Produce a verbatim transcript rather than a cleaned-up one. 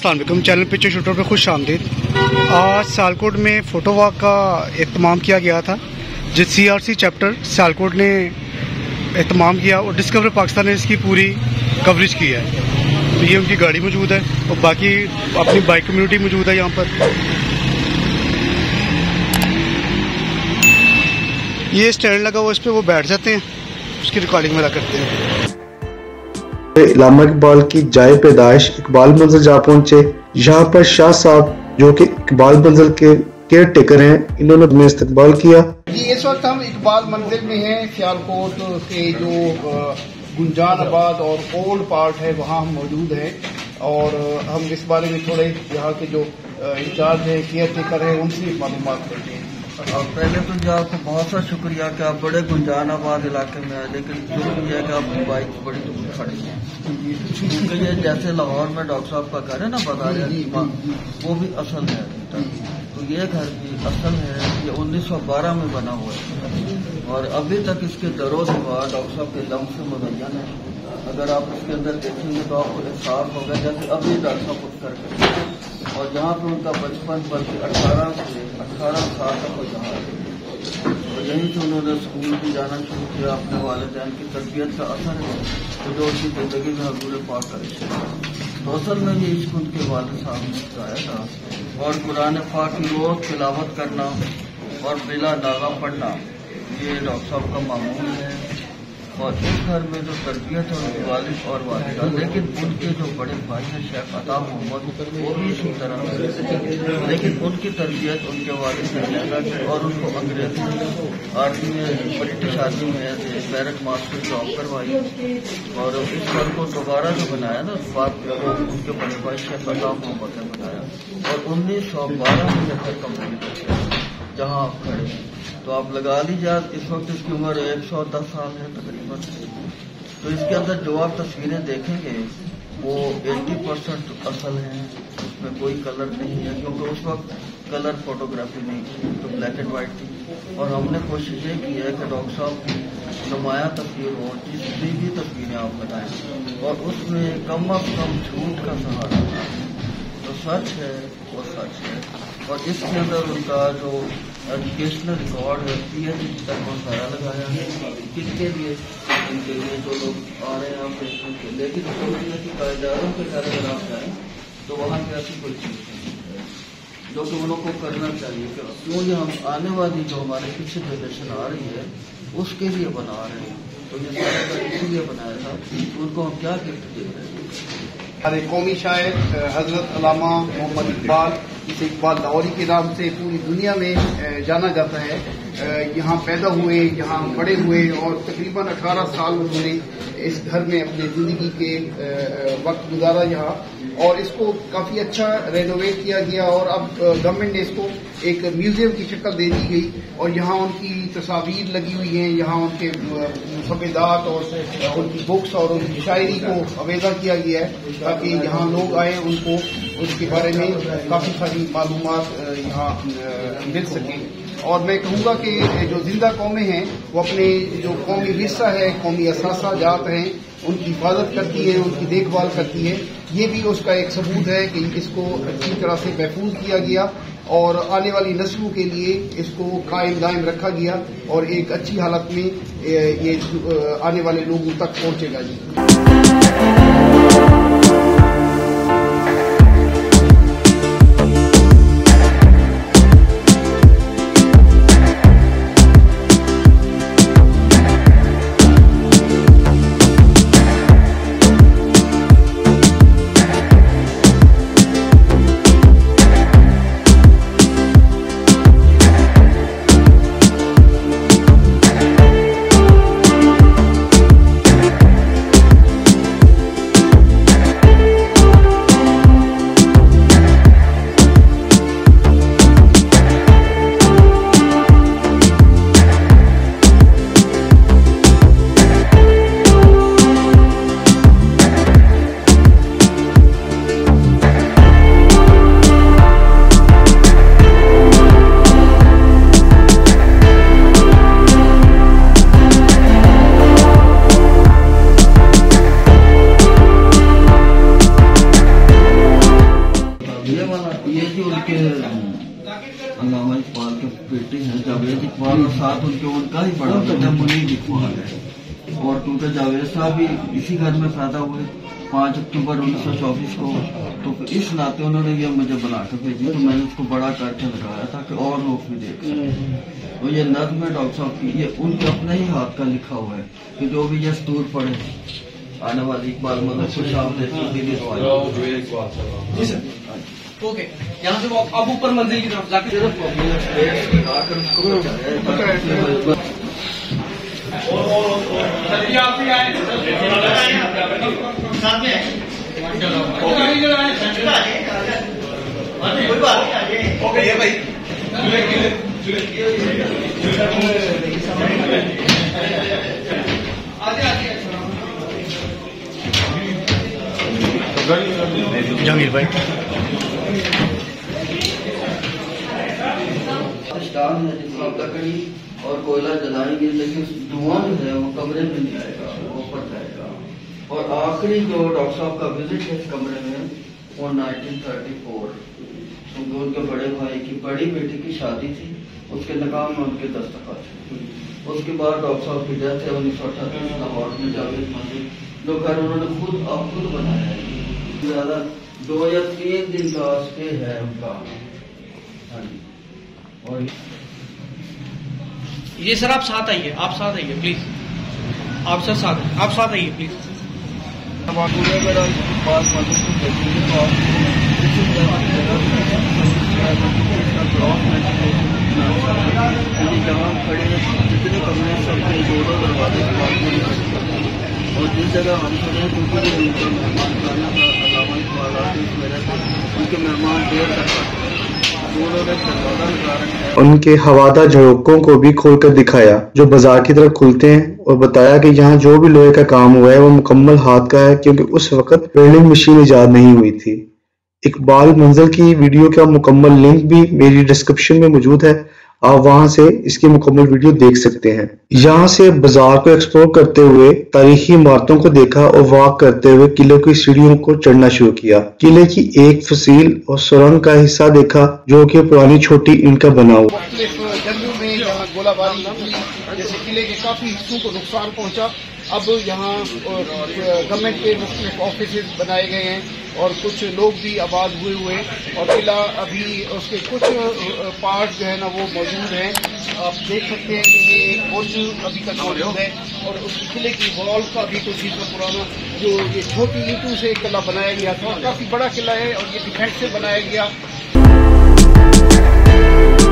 अस्सलाम वालेकुम, channel picture shooter पे खुश आमदीद। आज सियालकोट में फ़ोटो वॉक का एहतमाम किया गया था, जिस C R C chapter Sialkot ने एहतमाम किया और डिस्कवर पाकिस्तान ने इसकी पूरी कवरेज की है। तो ये उनकी गाड़ी मौजूद है और बाकी अपनी बाइक कम्युनिटी मौजूद है यहाँ पर। ये स्टैंड लगा हुआ, इस पर वो बैठ जाते हैं, उसकी रिकॉर्डिंग मेरा करते हैं। इल्लामा इकबाल की जाए पैदाइश इकबाल मंजिल जा पहुंचे। यहाँ पर शाह साहब जो कि इकबाल मंजिल के केयर टेकर हैं, इन्होंने अपने इस्तकबाल किया। जी, इस वक्त हम इकबाल मंजिल में हैं। सियालकोट के जो गुंजानाबाद और ओल्ड पार्ट है वहाँ हम मौजूद हैं और हम इस बारे में थोड़े यहाँ के जो इंचार्ज है, केयर टेकर है, उनसे मालूमात करते हैं। और पहले तो जी आपको बहुत सा शुक्रिया कि आप बड़े गुंजानाबाद इलाके में आए, लेकिन जरूरी है कि आपकी बाइक बड़ी दूर खड़ी है, क्योंकि ये जैसे लाहौर में डॉक्टर साहब का घर है ना बदारिया कीमा, वो भी असल है अभी तक। तो ये घर भी असल है, ये उन्नीस सौ बारह में बना हुआ है और अभी तक इसके दरों दीवार डॉक्टर साहब के दम से मुहैया है। अगर आप उसके अंदर देखेंगे तो आपको एहसास होगा जैसे अभी डॉक्टर साहब उठ करके, और यहाँ पे उनका बचपन बल्कि अठारह से अठारह साल तक वो यहाँ और यहीं से उन्होंने स्कूल भी जाना शुरू किया। अपने वालिदैन की तरबियत का असर है तो जो उनकी जिंदगी में हजूर पाक करे। तो असल में ये इश्क उनके वालिद साहब ने सिखाया था और कुरान पाक की रोज तिलावत करना और बिला नागा पढ़ना ये डॉक्टर साहब का मामूल है। और इस घर में जो तरबियत है उनके वालिद और वालिदा, लेकिन उनके जो बड़े भाई हैं शेख अता मोहम्मद, वो भी इसी तरह है, लेकिन उनकी तरबियत उनके वालिद ने ज़्यादा की और उनको अंग्रेजी आर्मी में ब्रिटिश आर्मी में बैरक मास्टर जॉब करवाई। और इस घर को दोबारा जो बनाया ना उस बात को उनके बड़े भाई शेख अता मोहम्मद ने बनाया और उन्नीस सौ बारह में घर कम्प्लीट हो गया जहाँ आप खड़े हैं। तो आप लगा लीजिए इस वक्त इसकी उम्र एक सौ दस साल है तकरीबन। तो इसके अंदर जो आप तस्वीरें देखेंगे वो अस्सी परसेंट असल हैं, उसमें कोई कलर नहीं है, क्योंकि उस वक्त कलर फोटोग्राफी नहीं थी, तो ब्लैक एंड वाइट थी। और हमने कोशिश ये की है कि डॉक्टर साहब की नुमाया तस्वीर हो, जितनी भी तस्वीरें आप लगाएं और उसमें कम अज कम झूठ का सहारा था। तो सच है वो सच है। और इसके अंदर उनका जो एजुकेशनल रिकॉर्ड है पी एच डी तक मसाया लगाया है। किसके लिए? इनके लिए जो लोग आ रहे हैं आप देखने के, लेकिन सोचिए कि कायदारों के घर अगर आप जाएँ तो वहाँ की ऐसी कोई चीज़ नहीं है जो कि उन लोगों को करना चाहिए। क्यों ये हम आने वाली जो हमारे पीछे जनरेशन आ रही है उसके लिए बना रहे हैं। तो ये सारा का इसीलिए बनाया था, उनको हम क्या गिफ्ट दे रहे हैं। हमारे कौमी शायर हजरत अल्लामा मोहम्मद इकबाल, जिसे इकबाल लाहौरी के नाम से पूरी दुनिया में जाना जाता है, यहाँ पैदा हुए, यहाँ बड़े हुए और तकरीबन अठारह साल उन्होंने इस घर में अपने ज़िंदगी के वक्त गुजारा यहाँ। और इसको काफ़ी अच्छा रेनोवेट किया गया और अब गवर्नमेंट ने इसको एक म्यूजियम की शक्ल दे दी गई और यहाँ उनकी तस्वीर लगी हुई हैं, यहाँ उनके मुसव्वदात और उनकी बुक्स और उनकी शायरी को अवेजा किया गया है ताकि यहाँ लोग आए, उनको उसके बारे में काफ़ी सारी मालूमात यहाँ मिल सकें। और मैं कहूँगा कि जो जिंदा कौमें हैं वो अपने जो कौमी विरसा है, कौमी असासा जात हैं, उनकी हिफाजत करती है, उनकी देखभाल करती है। ये भी उसका एक सबूत है कि इसको अच्छी तरह से महफूज किया गया और आने वाली नस्लों के लिए इसको कायम दायम रखा गया और एक अच्छी हालत में ये आने वाले लोगों तक पहुँचेगा जी। ये वाला ये जो उनके अल्लामा इकबाल के बेटे हैं जावेद इकबाल और साथ उनके उनका ही बड़ा बेटा मुनीर इकबाल है। और क्योंकि जावेद साहब भी इसी घर में पैदा हुए पाँच अक्टूबर उन्नीस सौ चौबीस को, तो इस नाते उन्होंने ये मुझे बना कर भेजी, तो मैंने उसको बड़ा करके लगाया ताकि और लोग भी देख सकें। तो ये नज़्म है डॉक्टर साहब की, ये उनके अपने ही हाथ का लिखा हुआ है कि जो भी ये स्तूर पढ़े आने वाली इकबाल मतलब खुश ओके, यहाँ से वो अब ऊपर मंजिल की तरफ जाकर जमीर भाई स्टान है जिसमें लकड़ी और कोयला जलाएंगे, लेकिन धुआं जो है वो कमरे में नहीं आएगा, वो ऊपर जाएगा। और आखिरी जो डॉक्टर साहब का विजिट है इस कमरे में वो नाइनटीन थर्टी फोर, क्योंकि उनके बड़े भाई की बड़ी बेटी की शादी थी, उसके निकाह में उनके दस्तखत। उसके बाद डॉक्टर साहब की डेथ है उन्नीस सौ अठहत्तर लाहौर में जावेद मंदिर, जो घर उन्होंने खुद अब खुद बनाया है। ज्यादा दो या तीन दिन का स्टे है उनका। हाँ जी। और ये सर आप साथ आइए, आप साथ आइए प्लीज, आप सर साथ आप साथ आइए प्लीज। जहाँ खड़े जितने कमरे सबके दोनों दरवाजे और जिस जगह हम खड़े हैं क्योंकि उनका मेहमान खाना था अल्लामा इकबाल आते मेरे उनके मेहमान देर तक उनके हवादार झरोकों को भी खोलकर दिखाया जो बाजार की तरफ खुलते हैं, और बताया कि यहाँ जो भी लोहे का काम हुआ है वो मुकम्मल हाथ का है, क्योंकि उस वक्त वेल्डिंग मशीन इजाद नहीं हुई थी। इकबाल मंजिल की वीडियो का मुकम्मल लिंक भी मेरी डिस्क्रिप्शन में मौजूद है, आप वहां से इसकी मुकम्मल वीडियो देख सकते हैं। यहाँ से बाजार को एक्सप्लोर करते हुए तारीखी इमारतों को देखा और वॉक करते हुए किले की सीढ़ियों को चढ़ना शुरू किया। किले की एक फसील और सुरंग का हिस्सा देखा जो कि पुरानी छोटी ईंट का बना हुआ। जंगलों में यहाँ गोलाबारी हुई, जैसे किले के काफी हिस्सों को नुकसान पहुंचा। अब यहाँ गवर्नमेंट के मुख्तलिफ ऑफिस बनाए गए हैं और कुछ लोग भी आबाद हुए हुए और किला अभी उसके कुछ पार्ट जो है ना वो मौजूद हैं। आप देख सकते हैं कि ये एक बुर्ज अभी तक मौजूद है और उस किले की वॉल का भी कुछ हिस्सा पुराना जो ये छोटी ईंटों से किला बनाया गया था, काफी बड़ा किला है और ये डिफेंस से बनाया गया।